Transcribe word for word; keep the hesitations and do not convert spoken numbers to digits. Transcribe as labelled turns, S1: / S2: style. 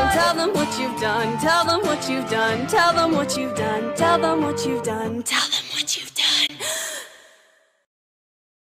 S1: Tell them what you've done. Tell them what you've done. Tell them what you've done. Tell them what you've done. Tell them what you've done.